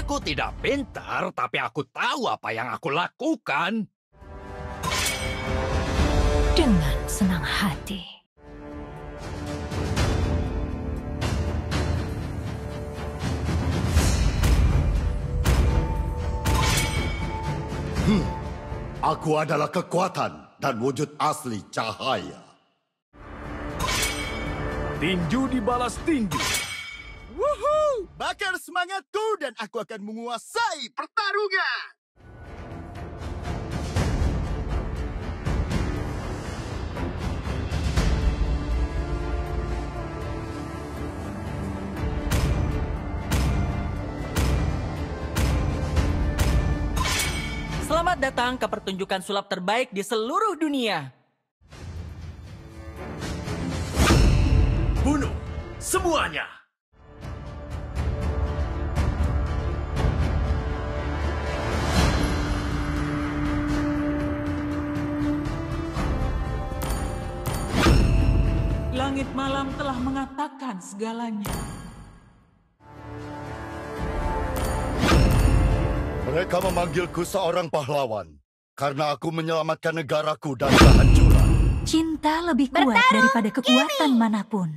Aku tidak pintar, tapi aku tahu apa yang aku lakukan. Dengan senang hati. Aku adalah kekuatan dan wujud asli cahaya. Tinju dibalas tinju. Woohoo! Bakar semangatku dan aku akan menguasai pertarungan. Selamat datang ke pertunjukan sulap terbaik di seluruh dunia. Bunuh semuanya. Langit malam telah mengatakan segalanya. Mereka memanggilku seorang pahlawan karena aku menyelamatkan negaraku dari kehancuran. Cinta lebih kuat daripada kekuatan manapun.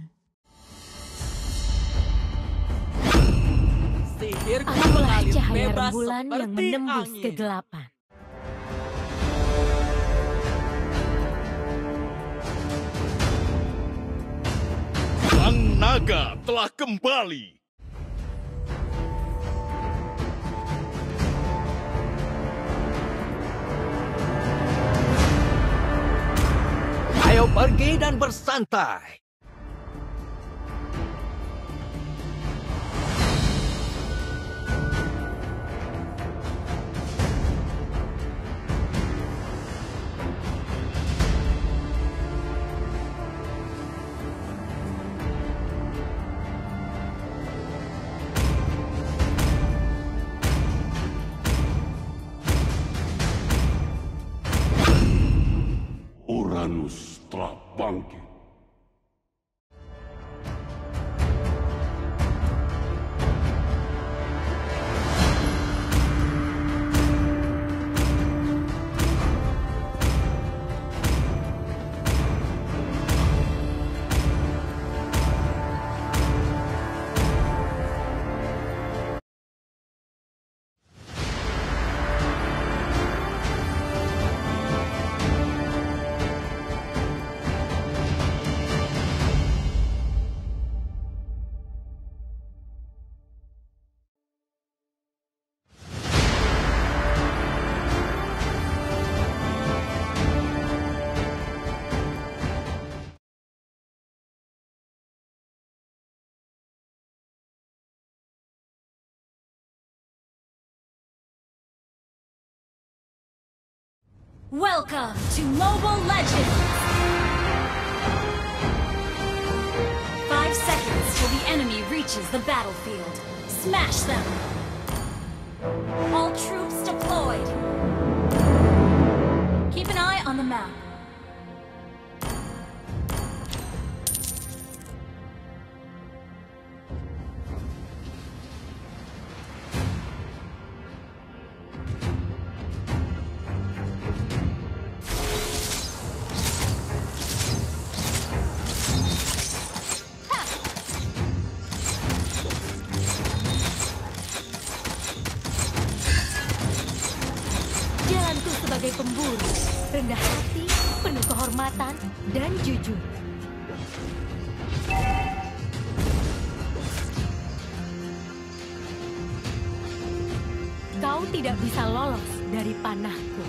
Sihirku Akulah mengalir cahaya bebas rembulan yang seperti menembus angin. kegelapan. Sang naga telah kembali. Ayo pergi dan bersantai. Uranus telah bangkit. Welcome to Mobile Legends! 5 seconds till the enemy reaches the battlefield. Smash them! All troops deployed. Keep an eye on the map. Jalanku sebagai pemburu, rendah hati, penuh kehormatan, dan jujur. Kau tidak bisa lolos dari panahku.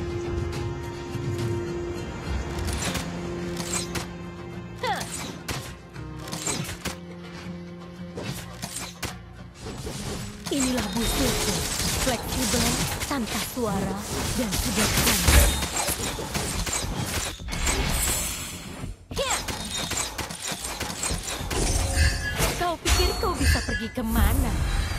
Inilah busurku, fleksibel, tanpa suara, dan sederhana. Kau pikir kau bisa pergi kemana?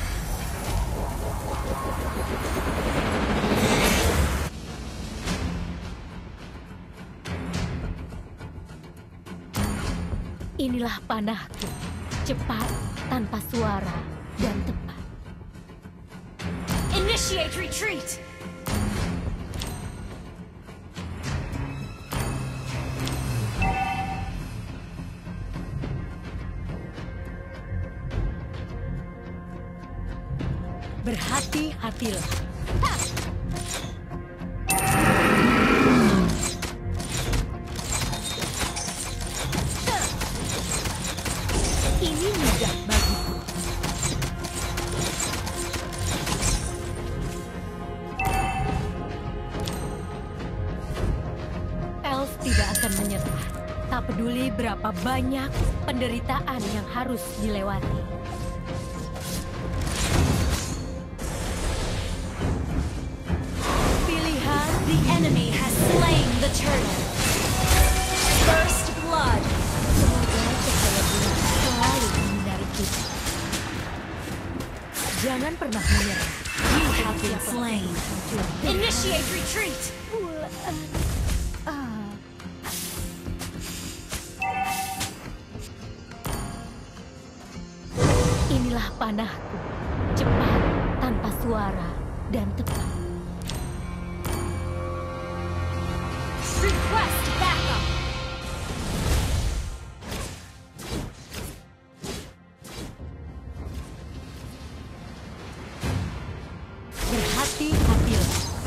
Inilah panahku, cepat, tanpa suara, dan tepat. Initiate retreat! Berhati-hatilah. Ini mudah bagiku. Elf tidak akan menyerah. Tak peduli berapa banyak penderitaan yang harus dilewati. The enemy has slain the turtle. First blood. Semoga cahaya bulan selalu menyinari kita. Jangan pernah menyerah. You have been slain. Initiate retreat. Inilah panahku. Cepat, tanpa suara, dan tepat. Request backup. Berhati-hatilah.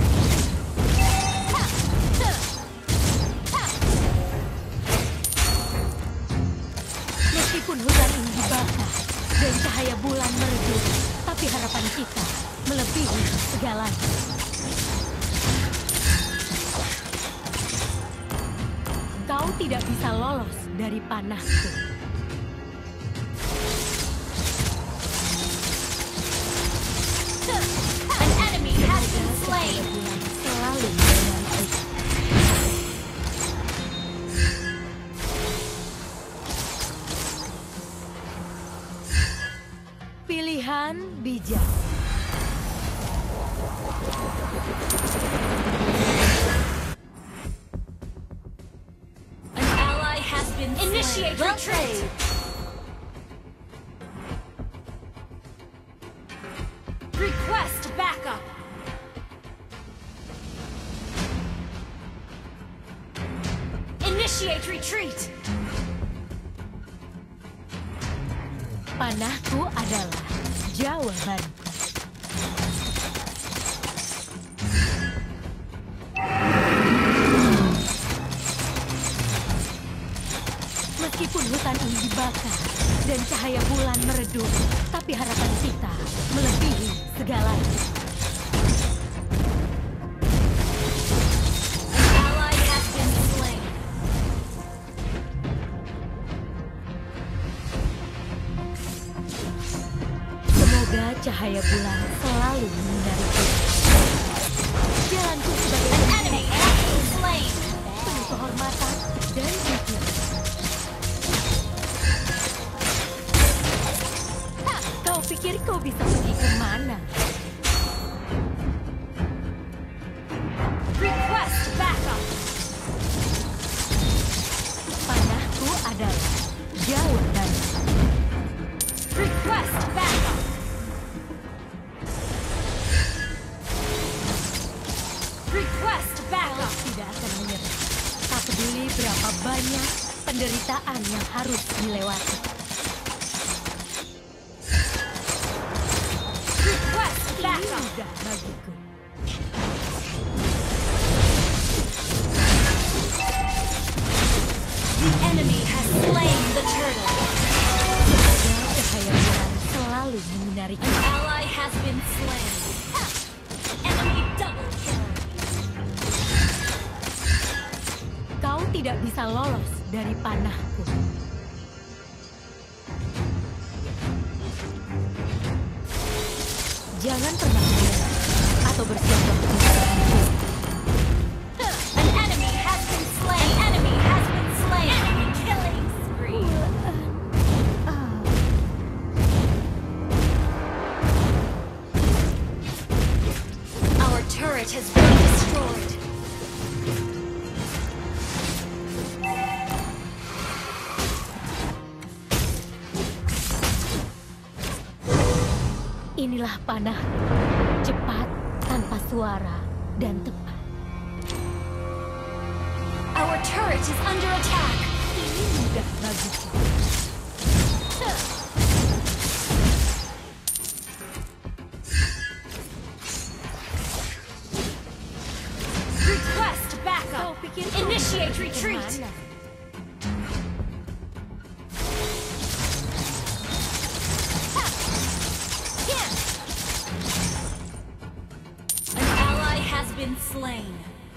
Meskipun hutan ini dibakar dan cahaya bulan meredup, tapi harapan kita melebihi segalanya. Kau tidak bisa lolos dari panahku. An enemy has been slain. Selalu menyertai. Pilihan bijak. Initiate retreat! Request backup! Initiate retreat! Panahku adalah jawabanku. Meskipun hutan ini dibakar dan cahaya bulan meredup, tapi harapan kita melebihi segalanya. An ally has been slain. Semoga cahaya bulan selalu menyinari kita. Jalanku sebagai An enemy has been slain. penuh kehormatan dan jujur. Kau pikir kau bisa pergi kemana? Request backup! Panahku adalah jawaban. Request backup! Request backup! Tidak akan menyerah. Tak peduli berapa banyak penderitaan yang harus dilewati. Request Ini backup! mudah bagiku. The enemy has slain the turtle. Semoga cahaya bulan selalu menyinari An kita. ally has been slain. Enemy double kill. Kau tidak bisa lolos dari panahku. Jangan pernah menyerah atau bersiap untuk hancur. An enemy has been slain. An enemy has been slain. Enemy killing spree. Our turret has been destroyed. Inilah panah, cepat suara dan tepat. Our turret is under attack. Ini mudah bagiku. Request backup. Initiate retreat. Kemana? An ally has been slain.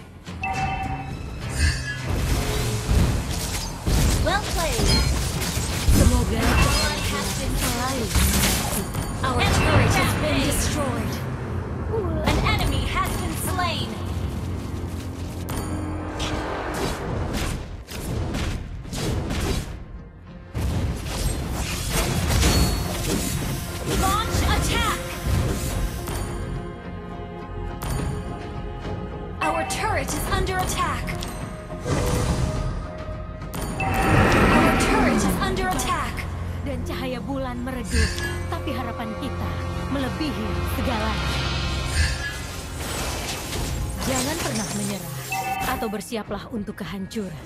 Well played. Semoga Ally has been selalu slain. Our turret has been destroyed. An enemy has been slain. Launch attack. Our turret is under attack. Our turret is under attack. dan cahaya bulan meredup, tapi harapan kita melebihi segalanya. Jangan pernah menyerah atau bersiaplah untuk kehancuran.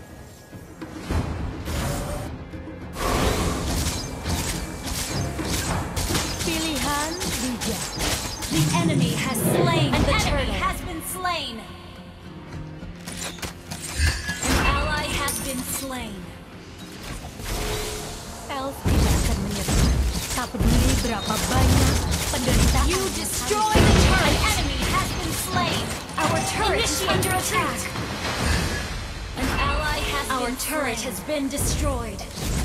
Pilihan bijak. The enemy has slain the turtle. An enemy has been slain. An ally has been slain. Elf tidak akan menyerah. Tak peduli berapa banyak penderitaan. You destroy the turret. An enemy has been slain. Our turret is under attack. An ally has Our turret has been destroyed.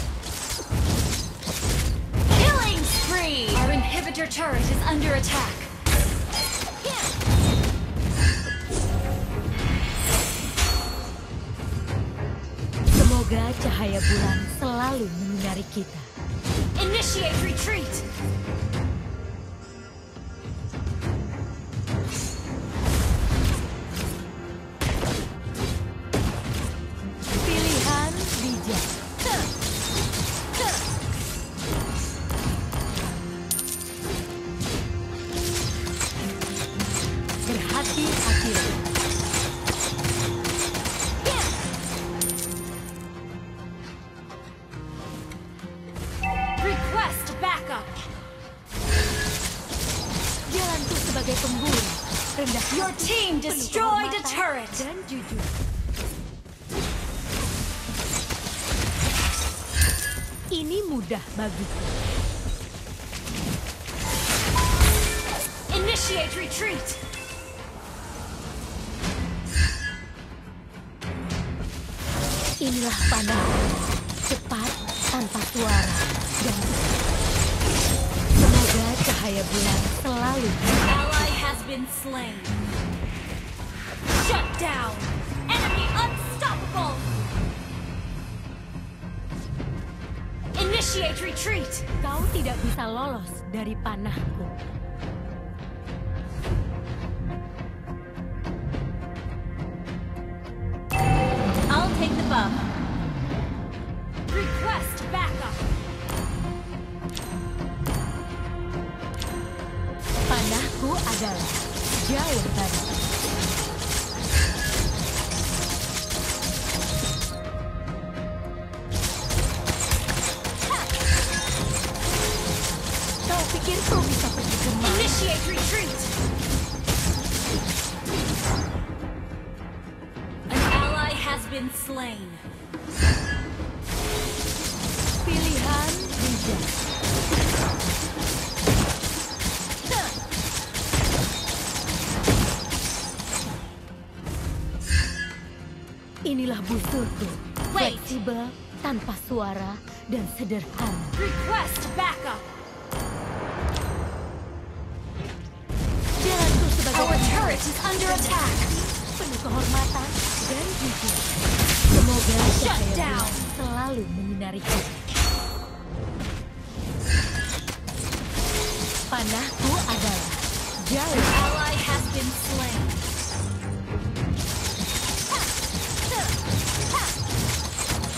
Killing spree. Our inhibitor turret is under attack. Semoga cahaya bulan selalu menyinari kita. Initiate retreat. Pilihan bijak. Berhati-hatilah. Request backup. Jalanku sebagai pemburu. Rendah Your team destroyed a turret. dan jujur. Ini mudah bagiku. Initiate retreat. Inilah panahku, cepat, tanpa suara, dan semoga cahaya bulan selalu Ally has been slain. Shut down. Enemy unstoppable. Initiate retreat. Kau tidak bisa lolos dari panahku. I'll take the buff. Request backup. Panahku adalah jauh tadi. Kau pikir kau bisa pergi kemana? Initiate retreat. An ally has been slain. Pilihan bijak. Inilah busurku, Wait. fleksibel, tanpa suara, dan sederhana. Request backup. Jalanku sebagai Our turret is under attack. penuh kehormatan dan jujur. Semoga Shut cahaya down. bulan selalu menyinari kita. Panahku adalah jauh. Ally has been slain.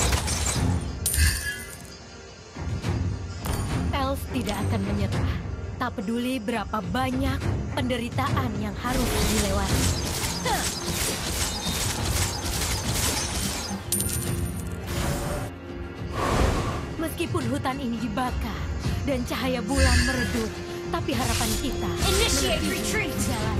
Elf tidak akan menyerah. Tak peduli berapa banyak penderitaan yang harus dilewati. Meskipun hutan ini dibakar dan cahaya bulan meredup, tapi harapan kita Initiate retreat. jalan.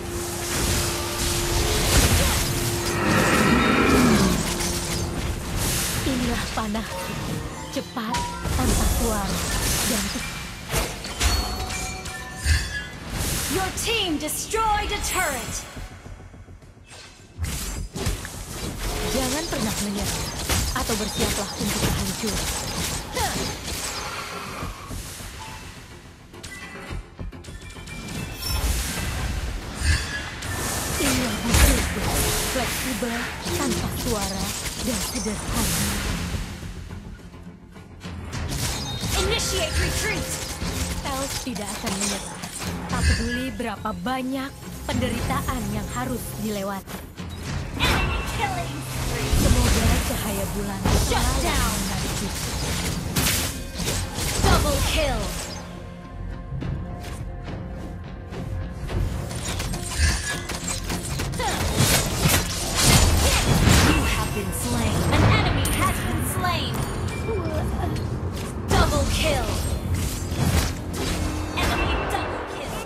Inilah panah cepat tanpa suara dan Your team destroyed a turret. jangan pernah menyerah atau bersiaplah untuk kehancuran. Inilah busurku, fleksibel, tanpa suara, dan sederhana. Initiate retreat. Elf tidak akan menyerah, tak peduli berapa banyak penderitaan yang harus dilewati. Enemy killing. Semoga cahaya bulan Shut selalu down. menarik kita. Double kill. You have been slain. An enemy has been slain. Double kill. Enemy double kill.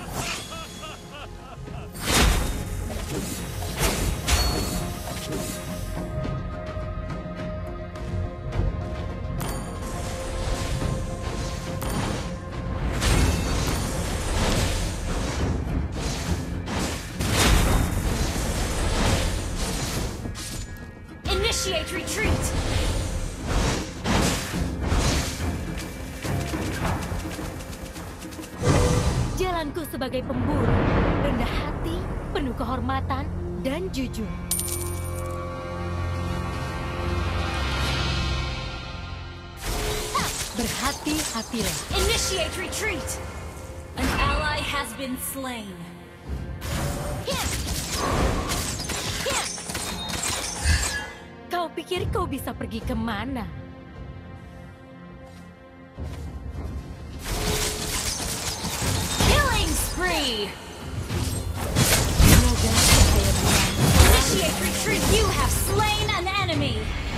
Initiate retreat. Jalanku sebagai pemburu, rendah hati, penuh kehormatan, dan jujur. Berhati-hatilah. Initiate retreat. An ally has been slain. Kau pikir kau bisa pergi kemana? Killing spree. Semoga cahaya bulan Initiate retreat. You have slain an enemy.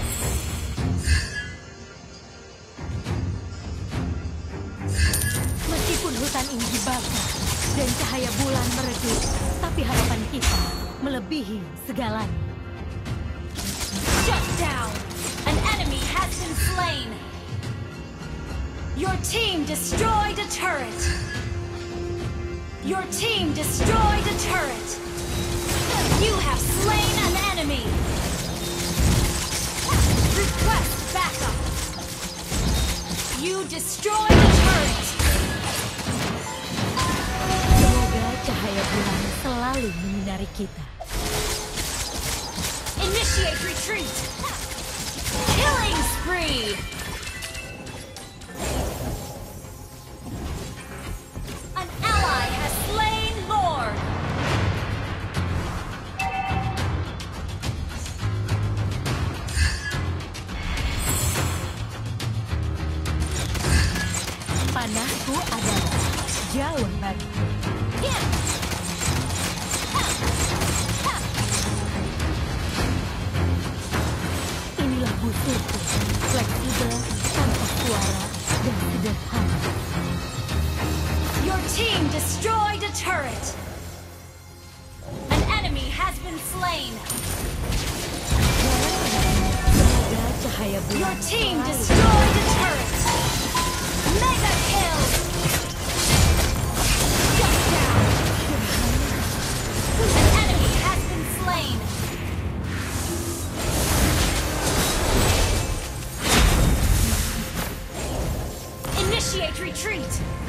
Meskipun hutan ini dibakar dan cahaya bulan meredup, tapi harapan kita melebihi segalanya. Shut down. An enemy has been slain. Your team destroyed a turret. Your team destroyed a turret. You have slain an enemy. Request backup. You destroyed a turret. Semoga cahaya bulan selalu menyinari kita. Initiate retreat. Killing spree. An ally has slain Lord. Panahku adalah jawaban. Inilah busurku, fleksibel, tanpa suara, dan sederhana. Your team destroyed a turret. An enemy has been slain. Semoga cahaya bulan Your team selalu destroyed a turret. Mega kill. Shut down. An enemy has been slain. Initiate retreat.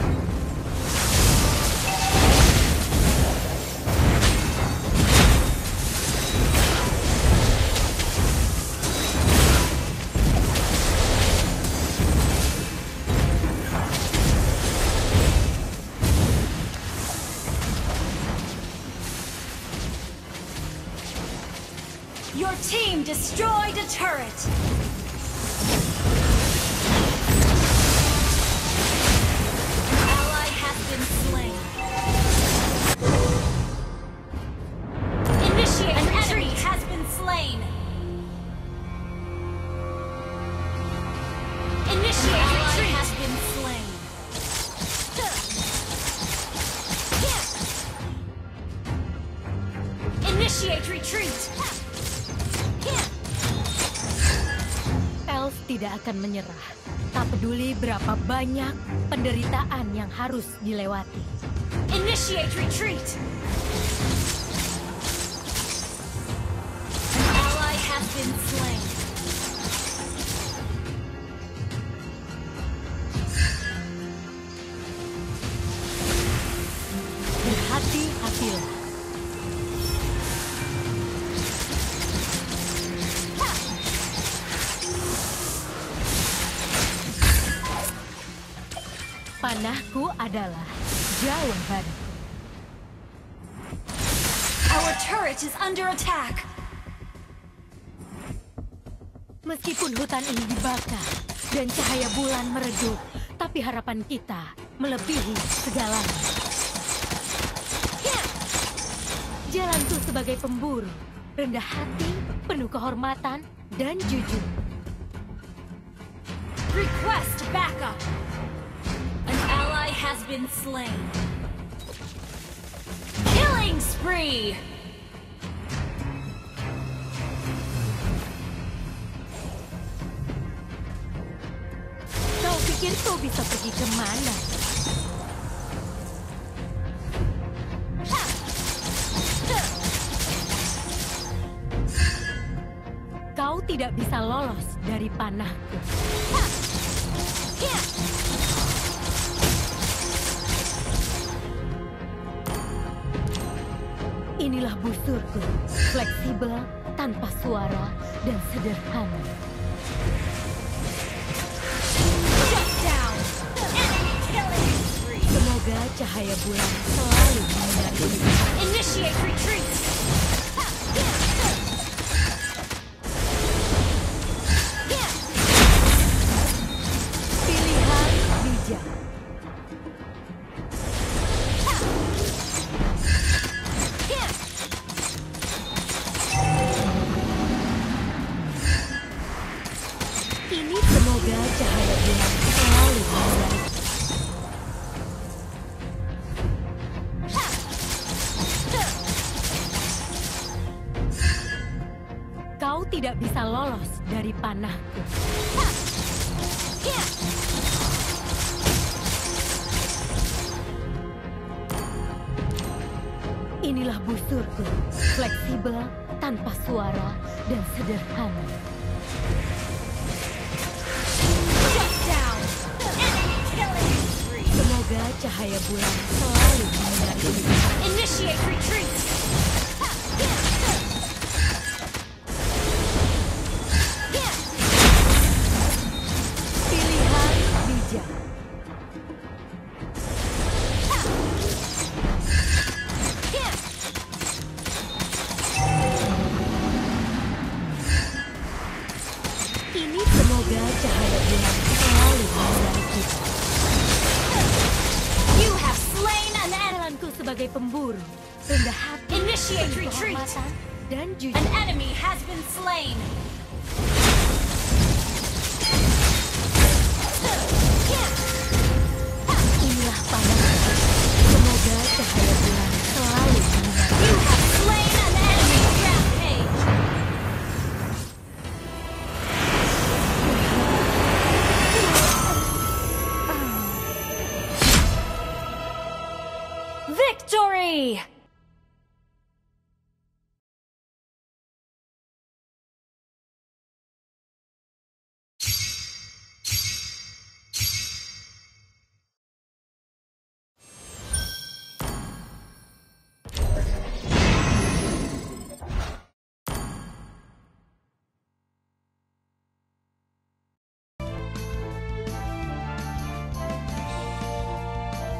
Your team destroyed a turret. An ally has been Initiate retreat has been slain. Initiate retreat. Elf tidak akan menyerah. Tak peduli berapa banyak penderitaan yang harus dilewati. Initiate retreat. An ally has been slain. Berhati-hatilah. Panahku adalah jawaban. Our turret is under attack. Meskipun hutan ini dibakar dan cahaya bulan meredup, tapi harapan kita melebihi segalanya. Jalanku sebagai pemburu, rendah hati, penuh kehormatan, dan jujur. Request backup. An ally has been slain. Killing spree. Kau pikir kau bisa pergi kemana? Kau tidak bisa lolos dari panahku. Inilah busurku, fleksibel, tanpa suara, dan sederhana. Shut down. Enemy killing spree. Semoga cahaya bulan selalu menyinari hidup. Initiate retreat. Pilihan bijak. Ini semoga cahaya bulan selalu menyinari. Kau tidak bisa lolos dari panahku. Inilah busurku, fleksibel, tanpa suara, dan sederhana. Shut down. Enemy killing spree. Semoga cahaya bulan selalu menyinari hidup. Initiate retreat. Pilihan bijak. Ini semoga cahaya bulan selalu menyinari kita. You have slain an enemy. Jalanku sebagai pemburu, rendah hati, Initiate penuh retreat. kehormatan, dan jujur. An enemy has been slain. Inilah panahku. Semoga cahaya bulan selalu menyinari. You have slain an enemy. Rampage. Victory!